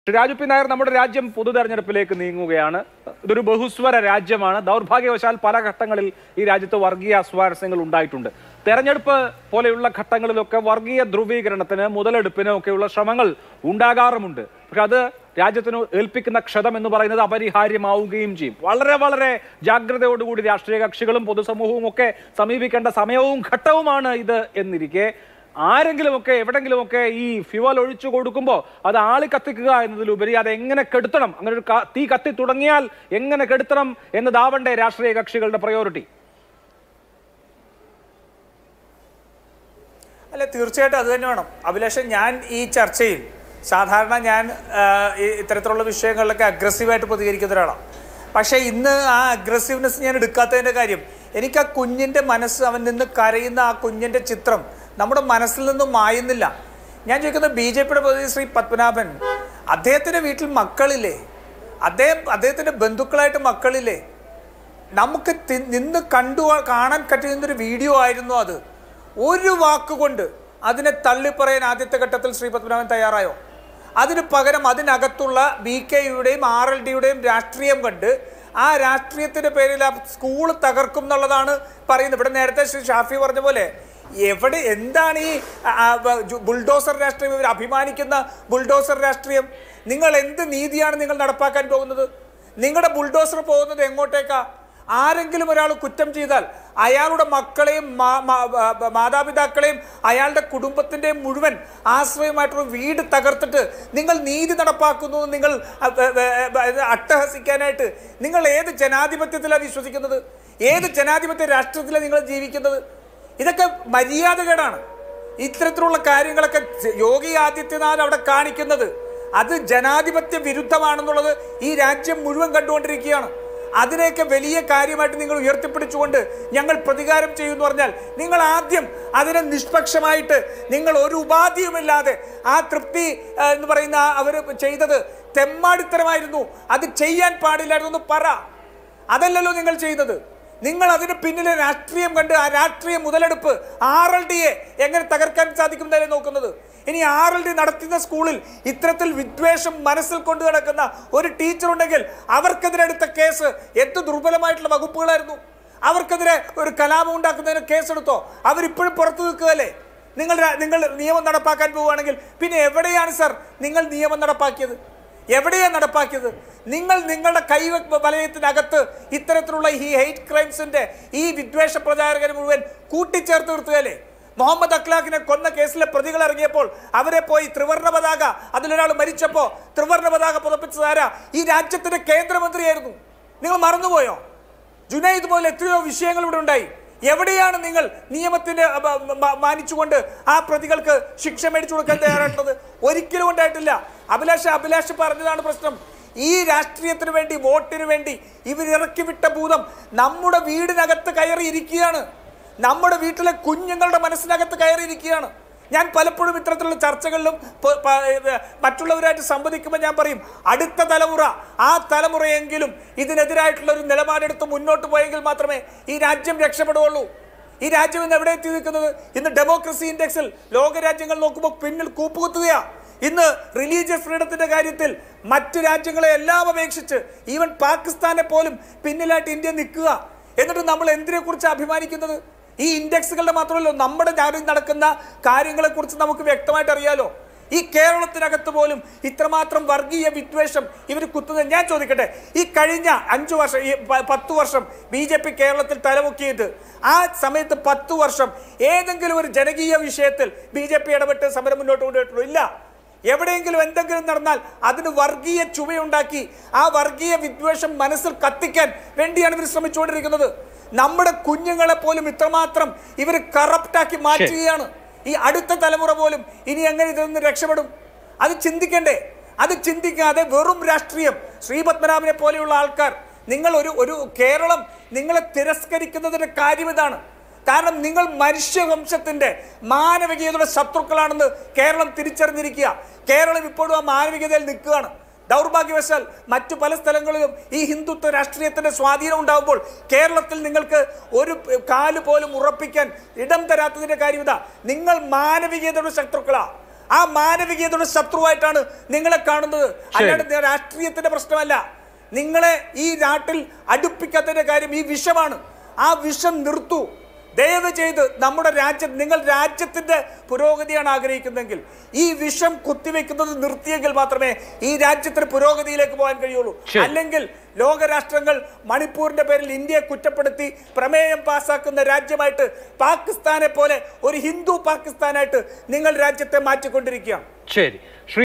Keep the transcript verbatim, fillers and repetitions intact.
Raju P Nair, നമ്മുടെ രാജ്യം പൊതു തെരഞ്ഞെടുപ്പിലേക്ക് നീങ്ങുകയാണ്. ഇതൊരു ബഹുസ്വര രാജ്യമാണ്. ദൗർഭാഗ്യവശാൽ പല ഘട്ടങ്ങളിൽ ഈ രാജ്യത്ത് വർഗീയ അസ്വാരസ്യങ്ങൾ ഉണ്ടായിട്ടുണ്ട്. തെരഞ്ഞെടുപ്പ് പോലെയുള്ള ഘട്ടങ്ങളിലൊക്കെ വർഗീയ ധ്രുവീകരണത്തിന്, മുതലെടുപ്പിന് ഒക്കെയുള്ള ശ്രമങ്ങൾ ഉണ്ടാകാറുമുണ്ട്. പക്ഷെ അത് രാജ്യത്തിന് ഏൽപ്പിക്കുന്ന ക്ഷതം എന്ന് പറയുന്നത് അപരിഹാര്യമാവുകയും ചെയ്യും. വളരെ വളരെ ജാഗ്രതയോടുകൂടി രാഷ്ട്രീയ കക്ഷികളും പൊതുസമൂഹവും ഒക്കെ സമീപിക്കേണ്ട സമയവും ഘട്ടവുമാണ് ഇത് എന്നിരിക്കെ ആരെങ്കിലുമൊക്കെ എവിടെങ്കിലുമൊക്കെ ഈ ഫ്യുവൽ ഒഴിച്ചു കൊടുക്കുമ്പോൾ അത് ആളി കത്തിക്കുക എന്നതിലുപരി അത് എങ്ങനെ കെടുത്തണം, അങ്ങനെ ഒരു തീ കത്തി തുടങ്ങിയാൽ എങ്ങനെ കെടുത്തണം എന്നതാവണ്ടേ രാഷ്ട്രീയ കക്ഷികളുടെ പ്രയോറിറ്റി? അല്ല, തീർച്ചയായിട്ടും അത് തന്നെ വേണം അഭിലാഷൻ. ഞാൻ ഈ ചർച്ചയിൽ സാധാരണ ഞാൻ ഇത്തരത്തിലുള്ള വിഷയങ്ങളിലൊക്കെ അഗ്രസീവായിട്ട് പ്രതികരിക്കുന്ന ഒരാളാണ്. പക്ഷേ ഇന്ന് ആ അഗ്രസീവ്നെസ് ഞാൻ എടുക്കാത്തതിൻ്റെ കാര്യം, എനിക്ക് ആ കുഞ്ഞിൻ്റെ മനസ്സ്, അവൻ നിന്ന് കരയുന്ന ആ കുഞ്ഞിൻ്റെ ചിത്രം നമ്മുടെ മനസ്സിൽ നിന്നും മായുന്നില്ല. ഞാൻ ചോദിക്കുന്നത്, ബി ജെ പിയുടെ പ്രതിനിധി ശ്രീ പത്മനാഭൻ, അദ്ദേഹത്തിൻ്റെ വീട്ടിൽ മക്കളില്ലേ? അദ്ദേഹം അദ്ദേഹത്തിൻ്റെ ബന്ധുക്കളായിട്ട് മക്കളില്ലേ? നമുക്ക് നിന്ന് കണ്ടു കാണാൻ പറ്റുന്നൊരു വീഡിയോ ആയിരുന്നു അത്. ഒരു വാക്കുകൊണ്ട് അതിനെ തള്ളിപ്പറയാൻ ആദ്യത്തെ ഘട്ടത്തിൽ ശ്രീ പത്മനാഭൻ തയ്യാറായോ? അതിന് പകരം അതിനകത്തുള്ള ബി കെ യുടെയും ആർ എൽ ഡിയുടെയും രാഷ്ട്രീയം കണ്ട് ആ രാഷ്ട്രീയത്തിൻ്റെ പേരിൽ ആ സ്കൂൾ തകർക്കും എന്നുള്ളതാണ് പറയുന്നത്. ഇവിടെ നേരത്തെ ശ്രീ ഷാഫി പറഞ്ഞ പോലെ എവിടെ എന്താണ് ഈ ബുൾഡോസർ രാഷ്ട്രീയം, ഇവർ അഭിമാനിക്കുന്ന ബുൾഡോസർ രാഷ്ട്രീയം? നിങ്ങൾ എന്ത് നീതിയാണ് നിങ്ങൾ നടപ്പാക്കാൻ പോകുന്നത്? നിങ്ങളുടെ ബുൾഡോസർ പോകുന്നത് എങ്ങോട്ടേക്കാ? ആരെങ്കിലും ഒരാൾ കുറ്റം ചെയ്താൽ അയാളുടെ മക്കളെയും മാതാപിതാക്കളെയും അയാളുടെ കുടുംബത്തിൻ്റെയും മുഴുവൻ ആശ്രയമായിട്ടുള്ള വീട് തകർത്തിട്ട് നിങ്ങൾ നീതി നടപ്പാക്കുന്നു, നിങ്ങൾ അട്ടഹസിക്കാനായിട്ട് നിങ്ങൾ ഏത് ജനാധിപത്യത്തിലാണ് വിശ്വസിക്കുന്നത്? ഏത് ജനാധിപത്യ രാഷ്ട്രത്തിലാണ് നിങ്ങൾ ജീവിക്കുന്നത്? ഇതൊക്കെ മര്യാദകേടാണ്. ഇത്തരത്തിലുള്ള കാര്യങ്ങളൊക്കെ യോഗി ആദിത്യനാഥ് അവിടെ കാണിക്കുന്നത് അത് ജനാധിപത്യ വിരുദ്ധമാണെന്നുള്ളത് ഈ രാജ്യം മുഴുവൻ കണ്ടുകൊണ്ടിരിക്കുകയാണ്. അതിനെയൊക്കെ വലിയ കാര്യമായിട്ട് നിങ്ങൾ ഉയർത്തിപ്പിടിച്ചുകൊണ്ട് ഞങ്ങൾ പ്രതികാരം ചെയ്യുമെന്ന് പറഞ്ഞാൽ, നിങ്ങൾ ആദ്യം അതിനെ നിഷ്പക്ഷമായിട്ട് നിങ്ങൾ ഒരു ഉപാധിയുമില്ലാതെ ആ തൃപ്തി എന്ന് പറയുന്ന അവർ ചെയ്തത് തെമ്മാടിത്തരമായിരുന്നു, അത് ചെയ്യാൻ പാടില്ലായിരുന്നു പറ. അതല്ലല്ലോ നിങ്ങൾ ചെയ്തത്. നിങ്ങൾ അതിന് പിന്നിലെ രാഷ്ട്രീയം കണ്ട് ആ രാഷ്ട്രീയ മുതലെടുപ്പ് ആർ എൽ ഡിയെ എങ്ങനെ തകർക്കാൻ സാധിക്കുന്നതല്ലേ നോക്കുന്നത്. ഇനി ആർ എൽ ഡി നടത്തുന്ന സ്കൂളിൽ ഇത്തരത്തിൽ വിദ്വേഷം മനസ്സിൽ കൊണ്ടു നടക്കുന്ന ഒരു ടീച്ചർ ഉണ്ടെങ്കിൽ അവർക്കെതിരെ എടുത്ത കേസ് എന്ത് ദുർബലമായിട്ടുള്ള വകുപ്പുകളായിരുന്നു. അവർക്കെതിരെ ഒരു കലാപം ഉണ്ടാക്കുന്നതിന് കേസെടുത്തോ? അവരിപ്പോഴും പുറത്തു നിൽക്കുകയല്ലേ? നിങ്ങൾ നിങ്ങൾ നിയമം നടപ്പാക്കാൻ പോവുകയാണെങ്കിൽ പിന്നെ എവിടെയാണ് സാർ നിങ്ങൾ നിയമം നടപ്പാക്കിയത്? എവിടെയാണ് നടപ്പാക്കിയത്? നിങ്ങൾ നിങ്ങളുടെ കൈ വലയത്തിനകത്ത് ഇത്തരത്തിലുള്ള ഈ ഹെയ്റ്റ് ക്രൈംസിന്റെ ഈ വിദ്വേഷ പ്രചാരകരെ മുഴുവൻ കൂട്ടിച്ചേർത്ത് നിർത്തുകയല്ലേ? മുഹമ്മദ് അഖ്ലാഖിനെ കൊന്ന കേസിലെ പ്രതികൾ ഇറങ്ങിയപ്പോൾ അവരെ പോയി ത്രിവർണ്ണ പതാക, അതിലൊരാൾ മരിച്ചപ്പോൾ ത്രിവർണ്ണ പതാക പുതപ്പിച്ചതാരാ? ഈ രാജ്യത്തിന്റെ കേന്ദ്രമന്ത്രിയായിരുന്നു. നിങ്ങൾ മറന്നുപോയോ? ജുനൈദ് പോലെ എത്രയോ വിഷയങ്ങൾ ഇവിടെ ഉണ്ടായി. എവിടെയാണ് നിങ്ങൾ നിയമത്തിന്റെ മാനിച്ചുകൊണ്ട് ആ പ്രതികൾക്ക് ശിക്ഷ മേടിച്ചു കൊടുക്കാൻ തയ്യാറായിട്ടുള്ളത്? ഒരിക്കലും ഉണ്ടായിട്ടില്ല. അഭിലാഷ് അഭിലാഷ് പറഞ്ഞതാണ് പ്രശ്നം. ഈ രാഷ്ട്രീയത്തിന് വേണ്ടി, വോട്ടിന് വേണ്ടി ഇവരിറക്കി വിട്ട ഭൂതം നമ്മുടെ വീടിനകത്ത് കയറിയിരിക്കുകയാണ്. നമ്മുടെ വീട്ടിലെ കുഞ്ഞുങ്ങളുടെ മനസ്സിനകത്ത് കയറിയിരിക്കുകയാണ്. ഞാൻ പലപ്പോഴും ഇത്തരത്തിലുള്ള ചർച്ചകളിലും മറ്റുള്ളവരായിട്ട് സംവദിക്കുമ്പോൾ ഞാൻ പറയും, അടുത്ത തലമുറ, ആ തലമുറയെങ്കിലും ഇതിനെതിരായിട്ടുള്ള ഒരു നിലപാടെടുത്ത് മുന്നോട്ട് പോയെങ്കിൽ മാത്രമേ ഈ രാജ്യം രക്ഷപ്പെടുകയുള്ളൂ. ഈ രാജ്യം ഇന്ന് എവിടെ എത്തി നിൽക്കുന്നത്? ഇന്ന് ഡെമോക്രസി ഇൻഡെക്സിൽ ലോകരാജ്യങ്ങൾ നോക്കുമ്പോൾ പിന്നിൽ കൂപ്പുകുത്തുകയാണ്. ഇന്ന് റിലീജിയസ് ഫ്രീഡത്തിന്റെ കാര്യത്തിൽ മറ്റു രാജ്യങ്ങളെ എല്ലാം അപേക്ഷിച്ച് ഈവൻ പാകിസ്ഥാനെ പോലും പിന്നിലായിട്ട് ഇന്ത്യ നിൽക്കുക. എന്നിട്ട് നമ്മൾ എന്തിനെ കുറിച്ച് അഭിമാനിക്കുന്നത്? ഈ ഇൻഡെക്സുകളുടെ മാത്രമല്ലോ, നമ്മുടെ നാട്ടിൽ നടക്കുന്ന കാര്യങ്ങളെക്കുറിച്ച് നമുക്ക് വ്യക്തമായിട്ട് അറിയാലോ. ഈ കേരളത്തിനകത്ത് പോലും ഇത്രമാത്രം വർഗീയ വിദ്വേഷം ഇവർ കുത്തുന്നത്. ഞാൻ ചോദിക്കട്ടെ, ഈ കഴിഞ്ഞ അഞ്ചു വർഷം ഈ പത്തു വർഷം ബി ജെ പി കേരളത്തിൽ തലമുക്കിയിട്ട് ആ സമയത്ത് പത്തു വർഷം ഏതെങ്കിലും ഒരു ജനകീയ വിഷയത്തിൽ ബി ജെ പി ഇടപെട്ട് സമരം മുന്നോട്ട് കൊണ്ടുപോയിട്ടുള്ളൂ? ഇല്ല. എവിടെയെങ്കിലും എന്തെങ്കിലും നടന്നാൽ അതിന് വർഗീയ ചുവയുണ്ടാക്കി ആ വർഗീയ വിദ്വേഷം മനസ്സിൽ കത്തിക്കാൻ വേണ്ടിയാണ് ഇവർ ശ്രമിച്ചുകൊണ്ടിരിക്കുന്നത്. നമ്മുടെ കുഞ്ഞുങ്ങളെ പോലും ഇത്രമാത്രം ഇവർ കറപ്റ്റാക്കി മാറ്റുകയാണ്. ഈ അടുത്ത തലമുറ പോലും ഇനി എങ്ങനെ ഇതിൽ നിന്ന് രക്ഷപ്പെടും? അത് ചിന്തിക്കണ്ടേ? അത് ചിന്തിക്കാതെ വെറും രാഷ്ട്രീയം. ശ്രീപത്മനാഭനെ പോലെയുള്ള ആൾക്കാർ, നിങ്ങൾ ഒരു ഒരു കേരളം നിങ്ങളെ തിരസ്കരിക്കുന്നതിന്റെ കാര്യം ഇതാണ്. കാരണം നിങ്ങൾ മനുഷ്യവംശത്തിന്റെ മാനവികതയുടെ ശത്രുക്കളാണെന്ന് കേരളം തിരിച്ചറിഞ്ഞിരിക്കുക. കേരളം ഇപ്പോഴും ആ മാനവികതയിൽ നിൽക്കുകയാണ്. ദൗർഭാഗ്യവശാൽ മറ്റു പല സ്ഥലങ്ങളിലും ഈ ഹിന്ദുത്വ രാഷ്ട്രീയത്തിന്റെ സ്വാധീനം ഉണ്ടാകുമ്പോൾ കേരളത്തിൽ നിങ്ങൾക്ക് ഒരു കാല് പോലും ഉറപ്പിക്കാൻ ഇടം തരാത്തതിന്റെ കാര്യം ഇതാ. നിങ്ങൾ മാനവികതയുടെ ശത്രുക്കളാ. ആ മാനവികതയുടെ ശത്രുവായിട്ടാണ് നിങ്ങളെ കാണുന്നത്. അല്ലാണ്ട് രാഷ്ട്രീയത്തിന്റെ പ്രശ്നമല്ല. നിങ്ങളെ ഈ നാട്ടിൽ അടുപ്പിക്കാത്തതിന്റെ കാര്യം ഈ വിഷമാണ്. ആ വിഷം നിർത്തൂ ദയവ് ചെയ്ത്. നമ്മുടെ രാജ്യം, നിങ്ങൾ രാജ്യത്തിന്റെ പുരോഗതിയാണ് ആഗ്രഹിക്കുന്നതെങ്കിൽ ഈ വിഷം കുത്തിവെക്കുന്നത് നിർത്തിയെങ്കിൽ മാത്രമേ ഈ രാജ്യത്തിന് പുരോഗതിയിലേക്ക് പോകാൻ കഴിയുള്ളൂ. അല്ലെങ്കിൽ ലോകരാഷ്ട്രങ്ങൾ മണിപ്പൂരിന്റെ പേരിൽ ഇന്ത്യയെ കുറ്റപ്പെടുത്തി പ്രമേയം പാസ്സാക്കുന്ന രാജ്യമായിട്ട്, പാകിസ്ഥാനെ പോലെ ഒരു ഹിന്ദു പാകിസ്ഥാനായിട്ട് നിങ്ങൾ രാജ്യത്തെ മാറ്റിക്കൊണ്ടിരിക്കുകയാണ്. ശരി.